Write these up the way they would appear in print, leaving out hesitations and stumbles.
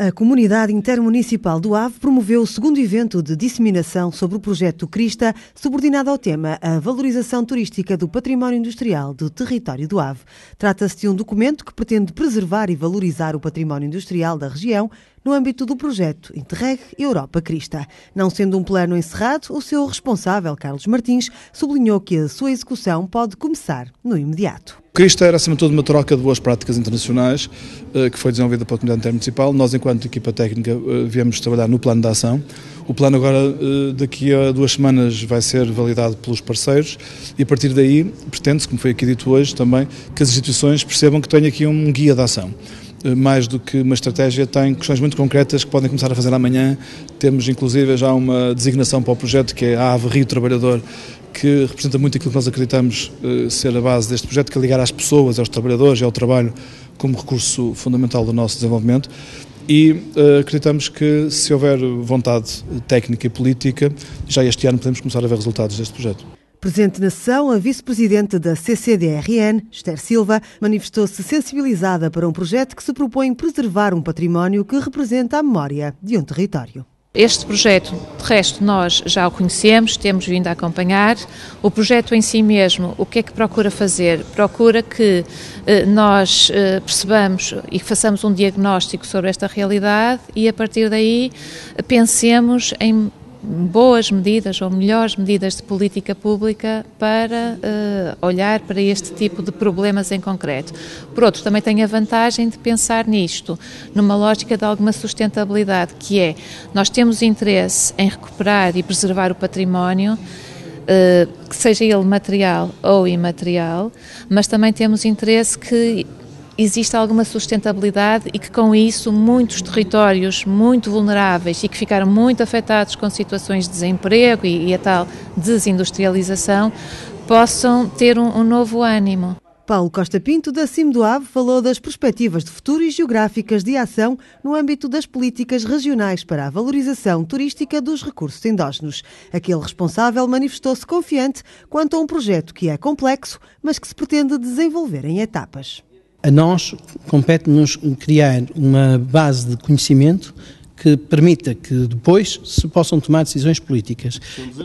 A Comunidade Intermunicipal do Ave promoveu o segundo evento de disseminação sobre o projeto Crista, subordinado ao tema A Valorização Turística do Património Industrial do Território do Ave. Trata-se de um documento que pretende preservar e valorizar o património industrial da região no âmbito do projeto Interreg Europa Crista. Não sendo um plano encerrado, o seu responsável, Carlos Martins, sublinhou que a sua execução pode começar no imediato. Crista era, acima de tudo, uma troca de boas práticas internacionais que foi desenvolvida pela Comunidade Intermunicipal. Nós, enquanto equipa técnica, viemos trabalhar no plano de ação. O plano agora, daqui a 2 semanas, vai ser validado pelos parceiros e, a partir daí, pretende-se, como foi aqui dito hoje também, que as instituições percebam que tem aqui um guia de ação. Mais do que uma estratégia, tem questões muito concretas que podem começar a fazer amanhã. Temos, inclusive, já uma designação para o projeto, que é a Ave Rio Trabalhador, que representa muito aquilo que nós acreditamos ser a base deste projeto, que é ligar às pessoas, aos trabalhadores e ao trabalho como recurso fundamental do nosso desenvolvimento. E acreditamos que, se houver vontade técnica e política, já este ano podemos começar a ver resultados deste projeto. Presente na sessão, a vice-presidente da CCDRN, Esther Silva, manifestou-se sensibilizada para um projeto que se propõe preservar um património que representa a memória de um território. Este projeto, de resto, nós já o conhecemos, temos vindo a acompanhar. O projeto em si mesmo, o que é que procura fazer? Procura que nós percebamos e que façamos um diagnóstico sobre esta realidade e, a partir daí, pensemos em boas medidas ou melhores medidas de política pública para olhar para este tipo de problemas em concreto. Por outro, também tem a vantagem de pensar nisto, numa lógica de alguma sustentabilidade, que é, nós temos interesse em recuperar e preservar o património, que seja ele material ou imaterial, mas também temos interesse que existe alguma sustentabilidade e que, com isso, muitos territórios muito vulneráveis e que ficaram muito afetados com situações de desemprego e a tal desindustrialização possam ter um novo ânimo. Paulo Costa Pinto, da CIM do Ave, falou das perspectivas de futuro e geográficas de ação no âmbito das políticas regionais para a valorização turística dos recursos endógenos. Aquele responsável manifestou-se confiante quanto a um projeto que é complexo, mas que se pretende desenvolver em etapas. A nós compete-nos criar uma base de conhecimento que permita que depois se possam tomar decisões políticas.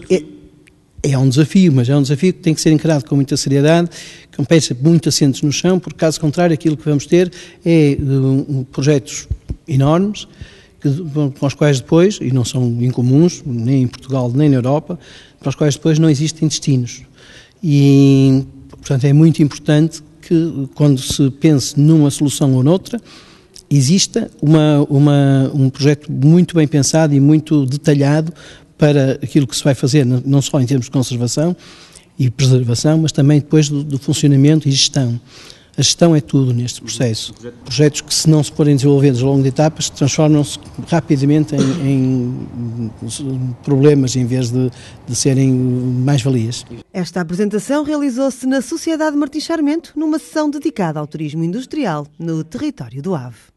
É um desafio, mas é um desafio que tem que ser encarado com muita seriedade, que compete muito assentos no chão, porque caso contrário aquilo que vamos ter é projetos enormes, com os quais depois, e não são incomuns, nem em Portugal nem na Europa, para os quais depois não existem destinos. E, portanto, é muito importante que, quando se pense numa solução ou noutra, exista um projeto muito bem pensado e muito detalhado para aquilo que se vai fazer, não só em termos de conservação e preservação, mas também depois do funcionamento e gestão. A gestão é tudo neste processo. Projetos que, se não se forem desenvolvidos ao longo de etapas, transformam-se rapidamente em problemas em vez de serem mais-valias. Esta apresentação realizou-se na Sociedade Martins Sarmento, numa sessão dedicada ao turismo industrial no território do Ave.